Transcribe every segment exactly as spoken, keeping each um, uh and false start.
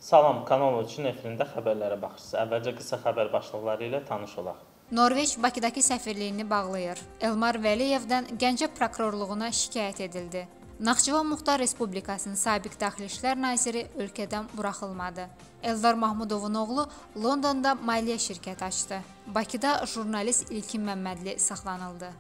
Salam, Kanal on üçün efirində xəbərlərə baxırsınız. Əvvəlcə qısa xəbər başlıqları ilə tanış olaq. Norveç Bakıdakı səfirliyini bağlayır. Elmar Vəliyevdən Gəncə prokurorluğuna şikayət edildi. Naxçıvan Muxtar Respublikasının sabiq Daxili İşlər naziri ölkədən buraxılmadı. Eldar Mahmudovun oğlu Londonda maliyyə şirkəti açdı. Bakıda jurnalist İlkin Məmmədli saxlanıldı.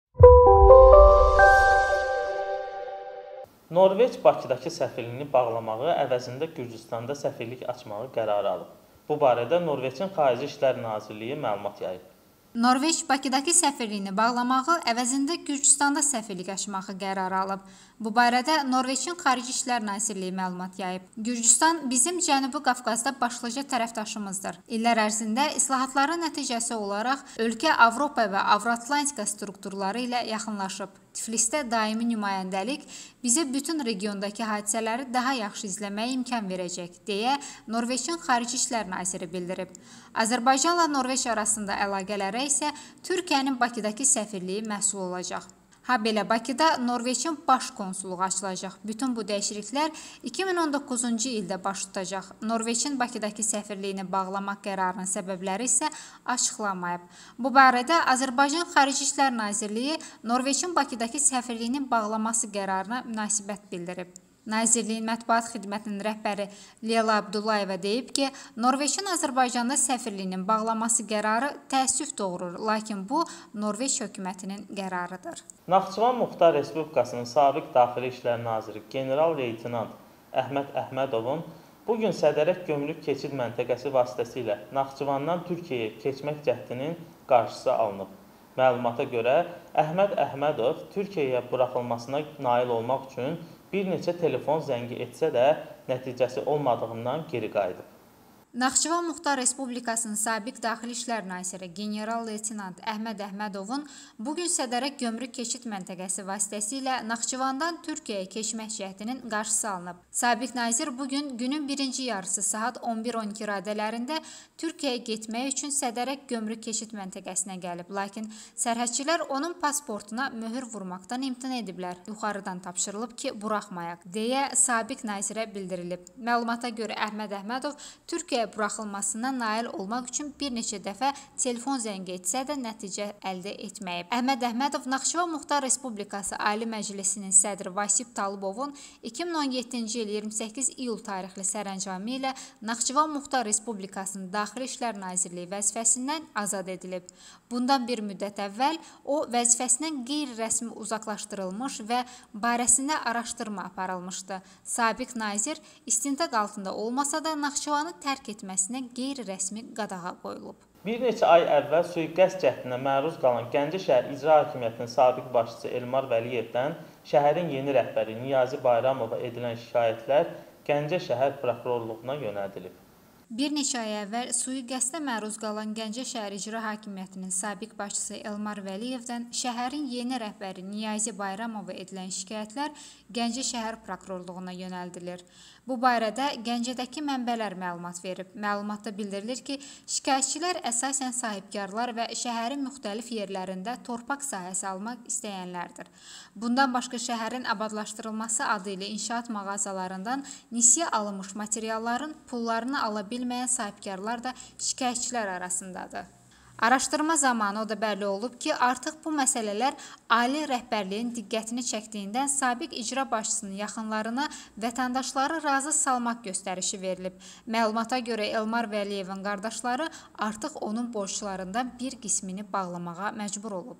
Norveç Bakıdakı səfirliyini bağlamağı əvəzində Gürcüstanda səfirlik açmağı qərarı alıb. Bu barədə Norveçin Xarici İşlər Nazirliyi məlumat yayıb. Norveç Bakıdakı səfirliyini bağlamağı əvəzində Gürcüstanda səfirlik açmağı qərarı alıb. Bu barədə Norveçin Xarici İşlər Nazirliyi məlumat yayıb. Gürcüstan bizim Cənubi Qafqazda başlıca tərəfdaşımızdır. İllər ərzində islahatların nəticəsi olaraq ölkə Avropa və Avroatlantika strukturları ilə yaxınlaşıb. Tiflisdə daimi nümayəndəlik bizə bütün regiondakı hadisələri daha yaxşı izləməyə imkan verəcək, deyə Norveçin Xarici İşlər Naziri bildirib. Azərbaycanla Norveç arasında əlaqələrə isə Türkiyənin Bakıdakı səfirliyi məsul olacaq. Ha belə Bakıda Norveçin baş konsulluğu açılacaq. Bütün bu dəyişikliklər iki min on doqquzuncu ildə baş tutacaq. Norveçin Bakıdakı səfirliyini bağlamaq qərarının səbəbləri isə açıqlanmayıb. Bu barədə Azərbaycan Xarici İşlər Nazirliyi Norveçin Bakıdakı səfirliyinin bağlaması qərarına münasibət bildirib. Nazirliyin mətbuat xidmətinin rəhbəri Leyla Abdullayeva deyib ki, Norveçin Azərbaycanda səfirliyinin bağlaması qərarı təəssüf doğurur, lakin bu Norveç hökumətinin qərarıdır. Naxçıvan Muxtar Respublikasının sabiq Daxili İşlər Naziri general-leytenant Əhməd Əhmədovun bugün Sədərək Gömrük Keçid Məntəqəsi vasitəsilə Naxçıvandan Türkiyəyə keçmək cəhdinin qarşısı alınıb. Məlumata görə Əhməd Əhmədov Türkiyəyə buraxılmasına nail olmaq üçün bir neçə telefon zəngi etsə də nəticəsi olmadığından geri qayıdıb. Naxçıvan Muxtar Respublikasının sabiq Daxili İşlər Naziri general-leytenant Əhməd Əhmədovun bugün Sədərək Gömrük Keçid Məntəqəsi vasitəsilə Naxçıvandan Türkiyəyə keçmək cəhdinin qarşısı alınıb. Sabiq nazir bugün günün birinci yarısı saat on bir on iki radələrində Türkiyəyə getmək üçün Sədərək Gömrük Keçid Məntəqəsinə gəlib, lakin sərhədçilər onun pasportuna möhür vurmaqdan imtina ediblər. Yuxarıdan tapşırılıb ki, buraxmayaq, deyə sabiq nazirə bildirilib. Məlumata görə Əhməd Əhmədov Türkiyə buraxılmasına nail olmaq üçün bir neçə dəfə telefon zəngi etsə də nəticə əldə etməyib. Əhməd Əhmədov Naxçıvan Muxtar Respublikası Ali Məclisinin sədri Vasip Talıbovun iki min on yeddinci il iyirmi səkkiz iyul tarixli sərəncamı ilə Naxçıvan Muxtar Respublikasının Daxili İşlər Nazirliyi vəzifəsindən azad edilib. Bundan bir müddət əvvəl o vəzifəsindən qeyri-rəsmi uzaqlaşdırılmış və barəsində araşdırma aparılmışdı. Sabiq nazir istintaq altında olmasa da Naxçıvanı tərk etməsinə qeyri-rəsmi qadağa qoyulub. Bir neçə ay əvvəl sui-qəsd cəhdinə məruz qalan Gəncə şəhər İcra Hakimiyyətinin sabiq başçısı Elmar Vəliyevdən şəhərin yeni rəhbəri Niyazi Bayramova edilən şikayətlər Gəncə şəhər prokurorluğuna yönəldilib. Bir neçə ay əvvəl sui-qəsdə məruz qalan Gəncə şəhər İcra Hakimiyyətinin sabiq başçısı Elmar Vəliyevdən şəhərin yeni rəhbəri Niyazi Bayramova edilən şikayətlər Gəncə şəhər prokurorluğuna yönəldilir. Bu barədə Gəncədəki mənbələr məlumat verib. Məlumatda bildirilir ki, şikayətçilər əsasən sahibkarlar və şəhərin müxtəlif yerlərində torpaq sahəsi almaq istəyənlərdir. Bundan başqa şəhərin abadlaşdırılması adı ilə inşaat mağazalarından nisyə alınmış materialların pullarını ala bilməyən sahibkarlar da şikayətçilər arasındadır. Araşdırma zamanı o da bəlli olub ki, artıq bu məsələlər ali rəhbərliyin diqqətini çəkdiyindən sabiq icra başçısının yaxınlarına vətəndaşları razı salmaq göstərişi verilib. Məlumata görə Elmar Vəliyevin qardaşları artıq onun borclarından bir qismini bağlamağa məcbur olub.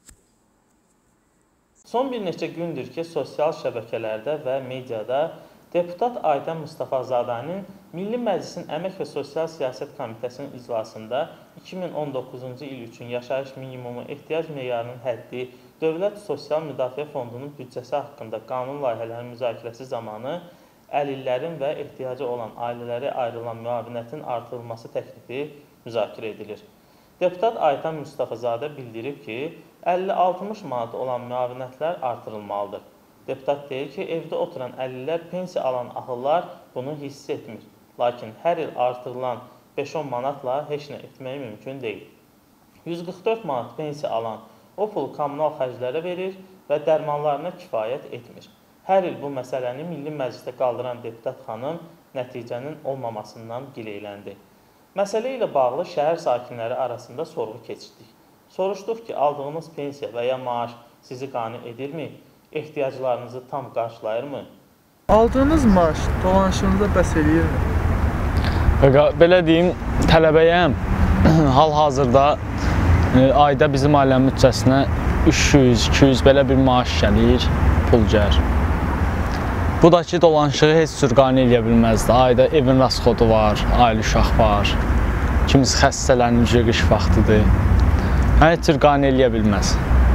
Son bir neçə gündür ki, sosial şəbəkələrdə və mediada deputat Aydan Mustafazadənin Milli Məclisin Əmək və Sosial Siyasət Komitəsinin iclasında iki min on doqquzuncu il üçün yaşayış minimumu ehtiyac meyarının həddi, Dövlət Sosial Müdafiə Fondunun büdcəsi haqqında qanun layihələrinin müzakirəsi zamanı əlillərin və ehtiyacı olan ailələrə ayrılan müavinətin artırılması təklifi müzakirə edilir. Deputat Aydan Mustafazadə bildirib ki, əlli altmış manat olan müavinətlər artırılmalıdır. Deputat deyir ki, evdə oturan əlillər, pensiya alan ahıllar bunu hiss etmir. Lakin hər il artırılan beş on manatla heç nə etmək mümkün deyil. yüz qırx dörd manat pensiya alan o pul kommunal xərclərə verir və dərmanlarına kifayət etmir. hər il bu məsələni Milli Məclisdə qaldıran deputat xanım nəticənin olmamasından gileyləndi. Məsələ ilə bağlı şəhər sakinləri arasında sorğu keçirdik. Soruşduq ki, aldığınız pensiya və ya maaş sizi qane edirmi? Ehtiyaclarınızı tam qarşılayırmı? Aldığınız maaş dolanışınıza bəs eləyirmi? Belə deyim, tələbəyəm. Hal-hazırda ayda bizim ailənin bütçəsinə üç yüz iki yüz belə bir maaş gəlir, pul gəlir. Bu da ki, dolanışığı heç cür qane eləyə bilməzdi. Ayda evin rasxodu var, ailə uşaq var, kimisi xəstələnir, qış vaxtıdır. Heç cür qane eləyə bilməz.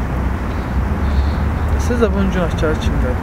Sizcə bunun günahkarı kimdir?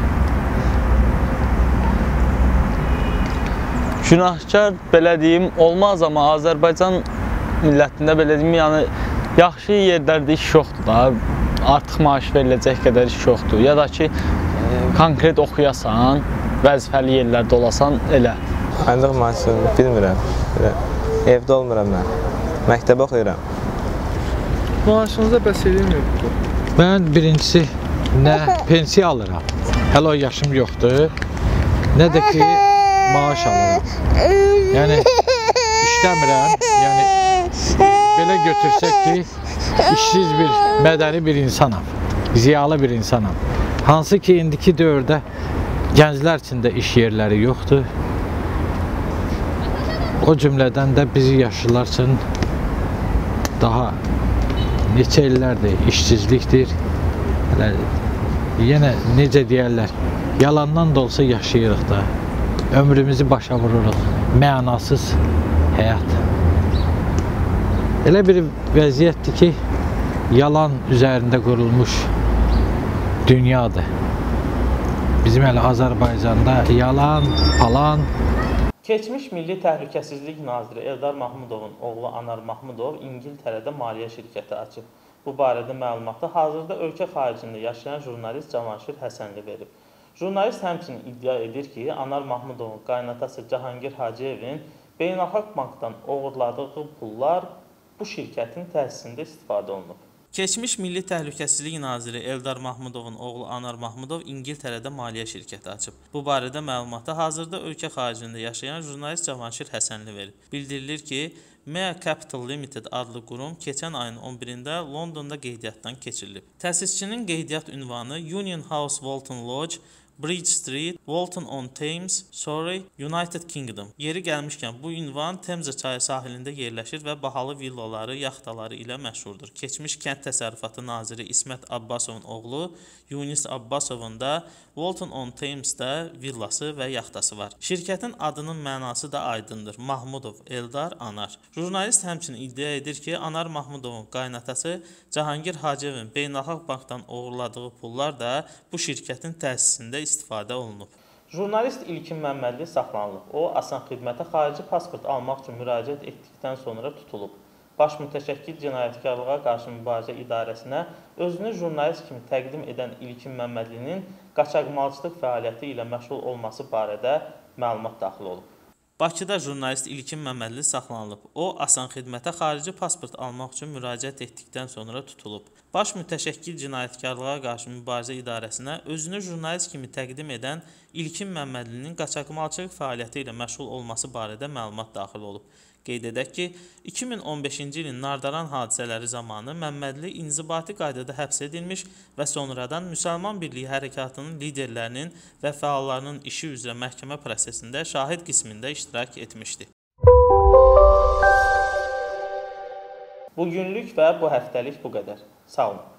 Günahkar, belə deyim, olmaz, amma Azərbaycan millətində belə deyim, yəni yaxşı yerlərdə iş yoxdur da, artıq maaş veriləcək qədər iş yoxdur. Ya da ki, konkret oxuyasan, vəzifəli yerlərdə olasan, elə. Ancaq maaşını bilmirəm, evdə olmuram mən, məktəbə oxuyuram. Maaşınıza bəs eləyirmi bu? Mən birincisi nə pensiya alıram, hələ o yaşım yoxdur, nə də ki maaş alıram. Yəni işləmirəm, yəni belə götürsək ki, işsiz bir, mədəni bir insanam, ziyalı bir insanam. Hansı ki, indiki dövrdə gənclər üçün də iş yerləri yoxdur. O cümlədən də bizi yaşlılar üçün daha neçə illərdir işsizlikdir. Yenə necə deyərlər, yalandan da olsa yaşayırıq da, ömrümüzü başa vururuq, mənasız həyat. Elə bir vəziyyətdir ki, yalan üzərində qurulmuş dünyadır. Bizim hələ Azərbaycanda yalan, palan. Keçmiş Milli Təhlükəsizlik Naziri Eldar Mahmudovun oğlu Anar Mahmudov İngiltərədə maliyyə şirkəti açıb. Bu barədə məlumatı hazırda ölkə xaricində yaşayan jurnalist Cavanşir Həsənli verib. Jurnalist həmçinin iddia edir ki, Anar Mahmudovun qaynatası Cahangir Hacıyevin Beynəlxalq Bankdan oğurladığı pullar bu şirkətin təsisində istifadə olunub. Keçmiş Milli Təhlükəsizlik Naziri Eldar Mahmudovun oğlu Anar Mahmudov İngiltərədə maliyyə şirkəti açıb. Bu barədə məlumatı hazırda ölkə xaricində yaşayan jurnalist Cavanşir Həsənli verib. Bildirilir ki, Mea Capital Limited adlı qurum keçən ayın on birində Londonda qeydiyyatdan keçirilib. Təsisçinin qeydiyyat ünvanı Union House Walton Lodge, Bridge Street, Walton-on-Thames, Surrey, United Kingdom. Yeri gəlmişkən, bu ünvan Temze çayı sahilində yerləşir və bahalı villaları, yaxtaları ilə məşhurdur. Keçmiş Kənd Təsərrüfatı Naziri İsmət Abbasovun oğlu Yunis Abbasovun da Walton-on-Thamesdə villası və yaxtası var. Şirkətin adının mənası da aydındır. Mahmudov, Eldar, Anar. Jurnalist həmçinin iddia edir ki, Anar Mahmudovun qaynatası Cahangir Hacıyevin Beynəlxalq Bankdan oğurladığı pullar da bu şirkətin təsisində istifadə olunub. Jurnalist İlkin Məmmədli saxlanılıb. O, asan xidmətə xarici pasport almaq üçün müraciət etdikdən sonra tutulub. Baş mütəşəkkil cinayətkarlığa qarşı mübarizə idarəsinə özünü jurnalist kimi təqdim edən İlkin Məmmədlinin qaçaqmalçılıq fəaliyyəti ilə məşğul olması barədə məlumat daxil olub. Bakıda jurnalist İlkin Məmmədli saxlanılıb. O, asan xidmətə xarici pasport almaq üçün müraciət etdikdən sonra tutulub. Baş mütəşəkkil cinayətkarlığa qarşı mübarizə idarəsinə özünü jurnalist kimi təqdim edən İlkin Məmmədlinin qaçaqmalçılıq fəaliyyəti ilə məşğul olması barədə məlumat daxil olub. Qeyd edək ki, iki min on beşinci ilin Nardaran hadisələri zamanı Məmmədli inzibati qaydada həbs edilmiş və sonradan Müsəlman Birliyi Hərəkatının liderlərinin və fəallarının işi üzrə məhkəmə prosesində şahid qismində iştirak etmişdi. Bugünlük və bu həftəlik bu qədər. Sağ olun.